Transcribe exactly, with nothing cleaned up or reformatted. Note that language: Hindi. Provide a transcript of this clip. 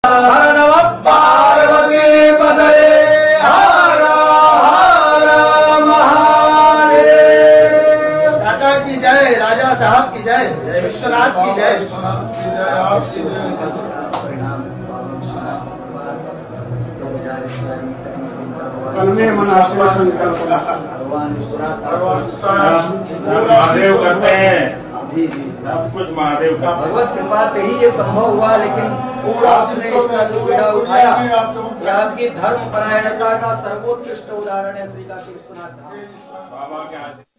हर नमः पार्वती पतये हर हर महादेव। दाता की जय, राजा साहब की जय, विश्वनाथ की जय। मन आश्वासन भगवान महादेव करते हैं, जी जी सब कुछ महादेव का। भगवत कृपा से ही ये संभव हुआ। लेकिन आपने इसका जो बीड़ा उठाया, ये आपकी धर्म परायणता का सर्वोत्कृष्ट उदाहरण है। श्री काशी विश्वनाथ धाम बाबा के